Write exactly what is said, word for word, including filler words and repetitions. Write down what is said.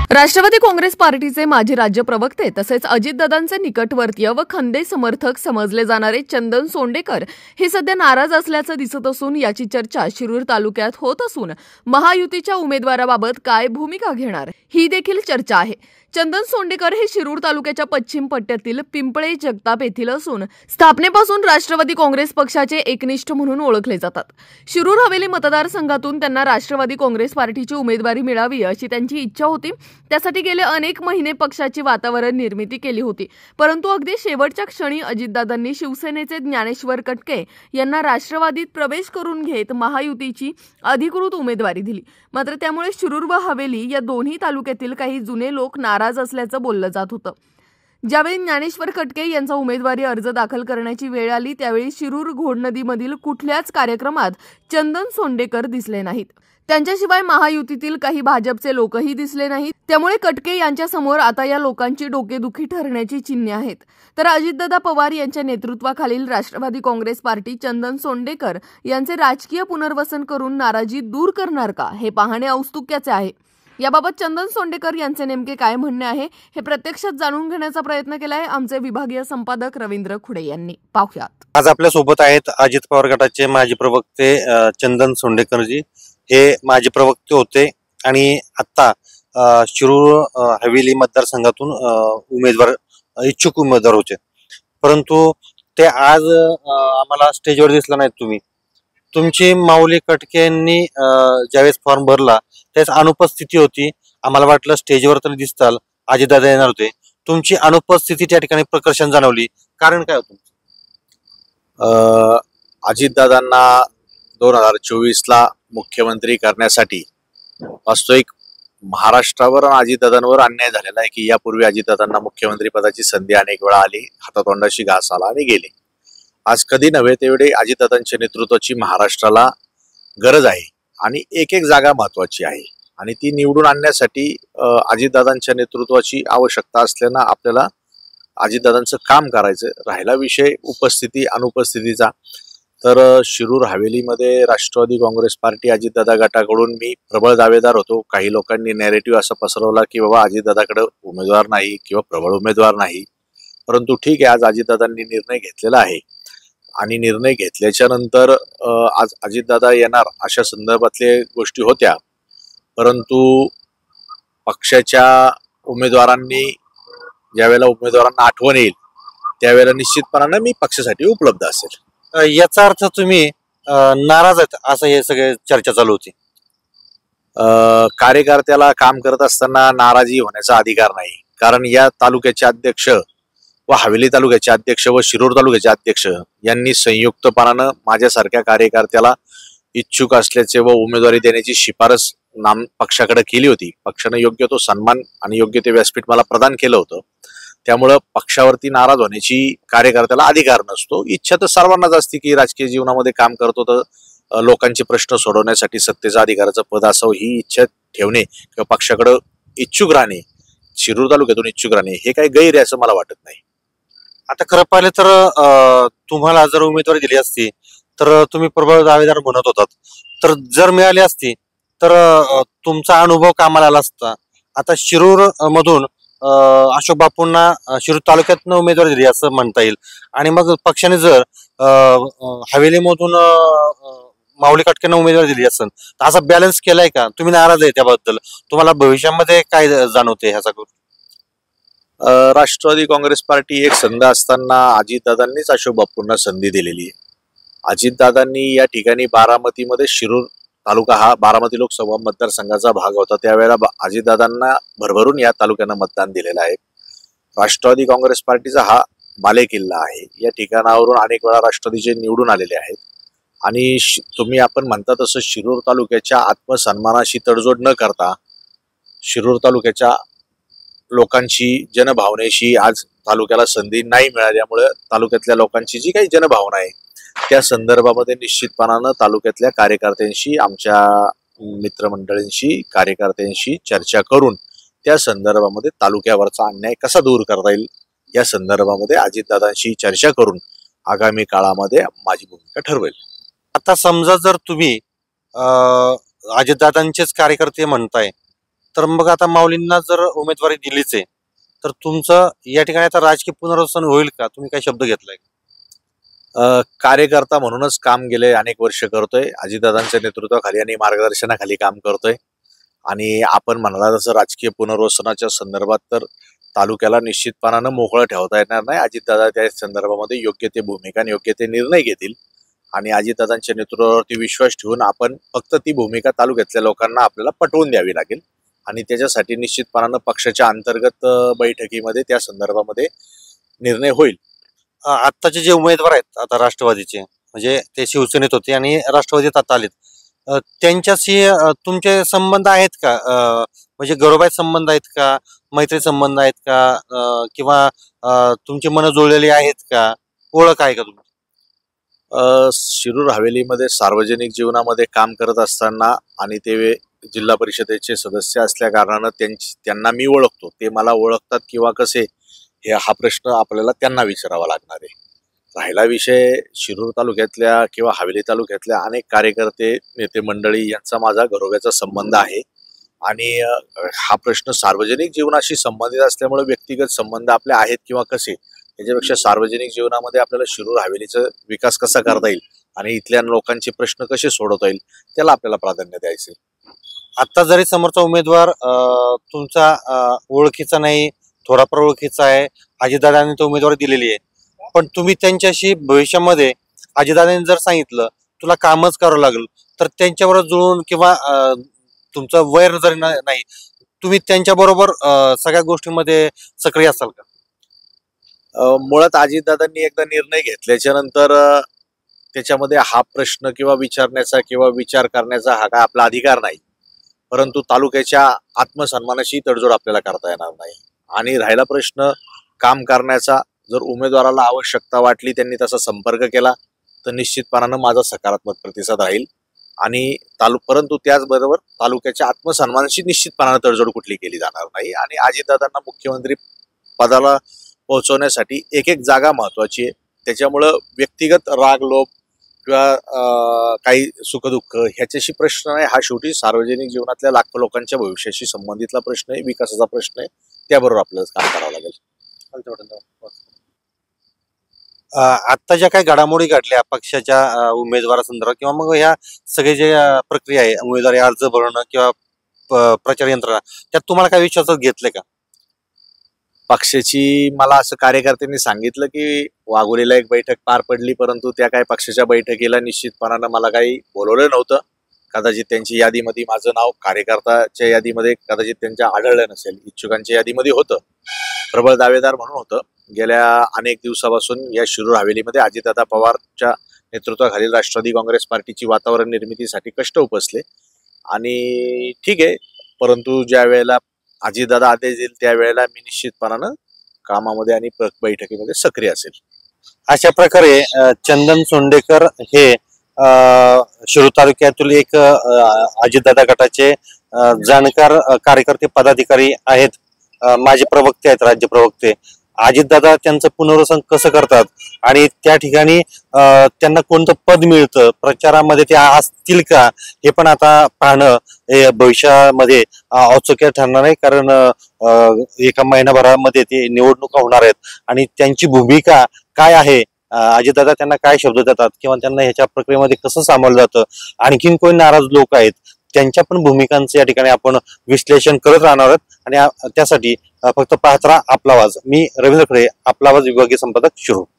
राष्ट्रवादी काँग्रेस पार्टीचे माजी राज्य प्रवक्ते तसेच अजितदादांचे निकटवर्तीय व खंदे समर्थक समजले जाणारे चंदन सोंडेकर हे सध्या नाराज असल्याचं दिसत असून याची चर्चा शिरूर तालुक्यात होत असून महायुतीच्या उमेदवाराबाबत काय भूमिका घेणार ही देखील चर्चा आहे। चंदन सोंडेकर हे शिरूर तालुक्याच्या पश्चिम पट्ट्यातील पिंपळे जगताप येथील असून स्थापनेपासून राष्ट्रवादी काँग्रेस पक्षाचे एकनिष्ठ म्हणून ओळखले जातात। शिरूर हवेली मतदारसंघातून त्यांना राष्ट्रवादी काँग्रेस पार्टीची उमेदवारी मिळावी अशी त्यांची इच्छा होती। त्यासाठी गेले अनेक महिने पक्षाची वातावरण निर्मिती केली होती, परंतु अगदी शेवटच्या क्षणी अजितदादांनी शिवसेनेचे ज्ञानेश्वर कटके यांना राष्ट्रवादीत प्रवेश करून घेत महायुतीची अधिकृत उमेदवारी दिली। मात्र त्यामुळे शिरूर व हवेली या दोन्ही तालुक्यातील काही जुने लोक नाराज असल्याचं बोललं जात होतं। ज्यावेळी ज्ञानेश्वर कटके यांचा उमेदवारी अर्ज दाखल करण्याची वेळ आली त्यावेळी शिरूर घोडनदीमधील कुठल्याच कार्यक्रमात चंदन सोंडेकर दिसले नाहीत। त्यांच्याशिवाय महायुतीतील काही भाजपचे लोकही दिसले नाहीत। त्यामुळे कटके यांच्या समोर आता या लोकांची डोकेदुखी ठरण्याची चिन्हे आहेत। तर अजितदादा पवार यांच्या नेतृत्वाखालील राष्ट्रवादी काँग्रेस पार्टी चंदन सोंडेकर यांचे राजकीय पुनर्वसन करून नाराजी दूर करणार का हे पाहणे औत्सुक्याचे आहे। याबाबत चंदन सोंडेकर यांचे नेमके काय म्हणणे आहे हे प्रत्यक्षात जाणून घेण्याचा प्रयत्न केलाय आमचे विभागीय संपादक रवींद्र खुडे यांनी। पाहूयात। आज आपल्या सोबत आहेत अजित पवार गटाचे माजी प्रवक्ते चंदन सोंडेकरजी। हे माजी प्रवक्ते होते आणि आता शिरूर हवेली मतदारसंघातून उमेदवार इच्छुक उमेदवार होते, परंतु ते आज आम्हाला स्टेजवर दिसला नाही। तुम्ही तुमची माऊली कटके यांनी ज्यावेळेस फॉर्म भरला त्यावेळेस अनुपस्थिती होती। आम्हाला वाटलं स्टेजवर तरी दिसताल, अजितदादा येणार होते, तुमची अनुपस्थिती त्या ठिकाणी प्रकर्षण जाणवली। कारण काय होतं? अजितदादांना दोन हजार चोवीस ला मुख्यमंत्री करण्यासाठी वास्तविक महाराष्ट्रावर आणि अजितदादांवर अन्याय झालेला आहे की यापूर्वी अजितदादांना मुख्यमंत्री पदाची संधी अनेक वेळा आली, हातातोंडाशी घास आला आणि गेली। आज कधी नव्हे तेवढे अजितदादांच्या नेतृत्वाची महाराष्ट्राला गरज आहे आणि एक एक जागा महत्वाची आहे आणि ती निवडून आणण्यासाठी अजितदादांच्या नेतृत्वाची आवश्यकता असल्यानं आपल्याला अजितदादांचं काम करायचं। राहिला विषय उपस्थिती अनुपस्थितीचा, तर शिरूर हवेलीमध्ये राष्ट्रवादी काँग्रेस पार्टी अजितदादा गटाकडून मी प्रबळ दावेदार होतो। काही लोकांनी नॅरेटिव्ह असा पसरवला की बाबा अजितदादाकडे उमेदवार नाही किंवा प्रबळ उमेदवार नाही, परंतु ठीक आहे, आज अजितदादांनी निर्णय घेतलेला आहे आणि निर्णय घेतल्याच्या नंतर आज अजितदादा येणार अशा संदर्भातल्या गोष्टी होत्या, परंतु पक्षाच्या उमेदवारांनी ज्यावेळेला उमेदवारांना आठवण येईल त्यावेळेला निश्चितपणाने मी पक्षासाठी उपलब्ध असेल। याचा अर्थ तुम्ही नाराज आहेत असं हे सगळे चर्चा चालू होती? कार्यकर्त्याला काम करत असताना नाराजी होण्याचा अधिकार नाही, कारण या तालुक्याचे अध्यक्ष व हवेली तालुक्याचे अध्यक्ष व शिरूर तालुक्याचे अध्यक्ष यांनी संयुक्तपणानं माझ्यासारख्या कार्यकर्त्याला इच्छुक असल्याचे व उमेदवारी देण्याची शिफारस नाम पक्षाकडे केली होती। पक्षाने योग्य तो सन्मान आणि योग्य ते व्यासपीठ मला प्रदान केलं होतं। त्यामुळं पक्षावरती नाराज होण्याची कार्यकर्त्याला अधिकार नसतो। इच्छा तर सर्वांनाच असते की राजकीय जीवनामध्ये काम करतो तर लोकांचे प्रश्न सोडवण्यासाठी सत्तेचा अधिकाराचं पद असावं, ही इच्छा ठेवणे किंवा पक्षाकडे इच्छुक राहणे, शिरूर तालुक्यातून इच्छुक राहणे हे काही गैर आहे असं मला वाटत नाही। आता खरं पाहिलं तर तुम्हाला जर उमेदवारी दिली असती तर तुम्ही प्रबळ दावेदार म्हणत होतात, तर जर मिळाली असती तर तुमचा अनुभव कामाला आला असता। आता शिरूर मधून अशोक बापूंना शिरूर तालुक्यातून उमेदवारी दिली असं म्हणता येईल आणि मग पक्षाने जर हवेलीमधून माऊली कटकेंना उमेदवारी दिली असेल तर असा बॅलन्स केलाय का? तुम्ही नाराज आहे त्याबद्दल? तुम्हाला भविष्यामध्ये काय जाणवते ह्याचा? राष्ट्रवादी काँग्रेस पार्टी एक संघ असताना अजितदादांनीच अशोक बापूंना संधी दिलेली आहे। अजितदादांनी या ठिकाणी बारामतीमध्ये शिरूर तालुका हा बारामती लोकसभा मतदारसंघाचा भाग होता, त्यावेळेला अजितदादांना भरभरून या तालुक्यानं मतदान दिलेलं आहे। राष्ट्रवादी काँग्रेस पार्टीचा हा बालेकिल्ला आहे, या ठिकाणावरून अनेक वेळा राष्ट्रवादीचे निवडून आलेले आहेत आणि तुम्ही आपण म्हणता तसं शिरूर तालुक्याच्या आत्मसन्मानाशी तडजोड न करता शिरूर तालुक्याच्या लोकांची जनभावनेशी आज तालुक्याला संधी नाही मिळाल्यामुळे तालुक्यातल्या लोकांची जी काही जनभावना आहे त्या संदर्भामध्ये निश्चितपणानं तालुक्यातल्या कार्यकर्त्यांशी, आमच्या मित्रमंडळींशी, कार्यकर्त्यांशी चर्चा करून त्या संदर्भामध्ये तालुक्यावरचा अन्याय कसा दूर करता येईल या संदर्भामध्ये अजितदादांशी चर्चा करून आगामी काळामध्ये माझी भूमिका ठरवेल। आता समजा जर तुम्ही अजितदादांचेच कार्यकर्ते म्हणताय तर मग आता माऊलींना जर उमेदवारी दिलीच आहे तर तुमचं या ठिकाणी आता राजकीय पुनर्वसन होईल का? तुम्ही काय शब्द घेतलाय? अ, कार्यकर्ता म्हणूनच काम गेले अनेक वर्ष करतोय, अजितदादांच्या नेतृत्वाखाली आणि मार्गदर्शनाखाली काम करतोय. आणि आपण म्हणाला तसं राजकीय पुनर्वसनाच्या संदर्भात तर तालुक्याला निश्चितपणानं मोकळं ठेवता येणार नाही. अजितदादा त्या संदर्भामध्ये योग्य ते भूमिका आणि योग्य ते निर्णय घेतील आणि अजितदादांच्या नेतृत्वावरती विश्वास ठेवून आपण फक्त ती भूमिका तालुक्यातल्या लोकांना आपल्याला पटवून द्यावी लागेल आणि त्याच्यासाठी निश्चितपणानं पक्षाच्या अंतर्गत बैठकीमध्ये त्या संदर्भामध्ये निर्णय होईल. आत्ताचे जे उमेदवार आहेत आता राष्ट्रवादीचे, म्हणजे ते शिवसेनेत होते आणि राष्ट्रवादीत आता आलेत, त्यांच्याशी तुमचे संबंध आहेत का? म्हणजे घरोबाई संबंध आहेत का, मैत्री संबंध आहेत का, किंवा तुमची मन जुळलेली आहेत का, ओळख आहे का तुमची? शिरूर हवेलीमध्ये सार्वजनिक जीवनामध्ये काम करत असताना आणि ते जिल्हा परिषदेचे सदस्य असल्या कारणानं त्यांची त्यांना मी ओळखतो, ते मला ओळखतात किंवा कसे, हे हा प्रश्न आपल्याला त्यांना विचारावा लागणार आहे. राहिला विषय शिरूर तालुक्यातल्या किंवा हवेली तालुक्यातल्या अनेक कार्यकर्ते नेते मंडळी यांचा माझा घरोब्याचा संबंध आहे आणि हा प्रश्न सार्वजनिक जीवनाशी संबंधित असल्यामुळे व्यक्तिगत संबंध आपले आहेत किंवा कसे, याच्यापेक्षा सार्वजनिक जीवनामध्ये आपल्याला शिरूर हवेलीचा विकास कसा करता येईल आणि इथल्या लोकांचे प्रश्न कसे सोडवता येईल त्याला आपल्याला प्राधान्य द्यायचे. आता जरी समोरचा उमेदवार तुमचा ओळखीचा नाही, थोडाफार ओळखीचा आहे, अजितदादांनी तो उमेदवारी दिलेली आहे, पण तुम्ही त्यांच्याशी भविष्यामध्ये अजितदादांनी जर सांगितलं तुला कामच करावं लागेल तर त्यांच्याबरोबर जुळून किंवा तुमचं वैर जरी नाही तुम्ही त्यांच्याबरोबर सगळ्या गोष्टींमध्ये सक्रिय असाल का? मुळात अजितदादांनी एकदा निर्णय घेतल्याच्या नंतर त्याच्यामध्ये हा प्रश्न किंवा विचारण्याचा किंवा विचार करण्याचा हा काय आपला अधिकार नाही, परंतु तालुक्याच्या आत्मसन्मानाशी तडजोड आपल्याला करता येणार नाही. आणि राहिला प्रश्न काम करण्याचा, जर उमेदवाराला आवश्यकता वाटली त्यांनी तसा संपर्क केला तर निश्चितपणानं माझा सकारात्मक प्रतिसाद राहील आणि तालु परंतु त्याचबरोबर तालुक्याच्या आत्मसन्मानाशी निश्चितपणानं तडजोड कुठली केली जाणार नाही. आणि अजितदादांना मुख्यमंत्री पदाला पोहोचवण्यासाठी एक एक जागा महत्वाची आहे, त्याच्यामुळं व्यक्तिगत राग लोभ किंवा काही सुखदुःख ह्याच्याशी प्रश्न नाही. हा शेवटी सार्वजनिक जीवनातल्या लाखो लोकांच्या भविष्याशी संबंधितला प्रश्न आहे, विकासाचा प्रश्न आहे, त्याबरोबर आपल्याला काम करावं लागेल. आता ज्या काही घडामोडी घडल्या पक्षाच्या उमेदवारासंदर्भात किंवा मग ह्या सगळे जे प्रक्रिया आहे उमेदवारी अर्ज भरणं किंवा प्रचार यंत्रणा, त्यात तुम्हाला काय विश्वासात घेतले का? पक्षाची मला असं कार्यकर्त्यांनी सांगितलं की वाघोलीला एक बैठक पार पडली, परंतु त्या काही पक्षाच्या बैठकीला निश्चितपणानं मला काही बोलवलं नव्हतं. कदाचित त्यांची यादीमध्ये माझं नाव कार्यकर्त्याच्या यादीमध्ये कदाचित त्यांच्या आढळलं नसेल, इच्छुकांच्या यादीमध्ये होतं, प्रबळ दावेदार म्हणून होतं. गेल्या अनेक दिवसापासून या शिरूर हवेलीमध्ये अजितदादा पवारच्या नेतृत्वाखालील राष्ट्रवादी काँग्रेस पार्टीची वातावरण निर्मितीसाठी कष्ट उपसले आणि ठीक आहे, परंतु ज्या वेळेला अजितदादा आदेश देईल त्यावेळेला मी निश्चितपणानं कामामध्ये आणि बैठकीमध्ये सक्रिय असेल. अशा प्रकारे चंदन सोंडेकर हे शिरूर तालुक्यातील एक अजितदादा गटाचे जाणकार कार्यकर्ते पदाधिकारी आहेत, माझे प्रवक्ते आहेत, राज्य प्रवक्ते. अजितदादा त्यांचं पुनर्वसन कसं करतात आणि त्या ठिकाणी त्यांना कोणतं पद मिळतं, प्रचारामध्ये ते असतील का, हे पण आता पाहणं हे भविष्यामध्ये औत्सुक्य ठरणार आहे. कारण एका महिनाभरामध्ये ते निवडणुका होणार आहेत आणि त्यांची भूमिका काय आहे, अजितदादा त्यांना काय शब्द देतात किंवा त्यांना ह्याच्या प्रक्रियेमध्ये कसं सामोरं जातं, आणखीन कोणी नाराज लोक आहेत त्यांच्या पण भूमिकांचं या ठिकाणी आपण विश्लेषण करत राहणार आहोत. आणि त्यासाठी फक्त पाहत राहा आपला आवाज. मी रवींद्र खरे, आपला आवाज विभागीय संपादक शिरूर.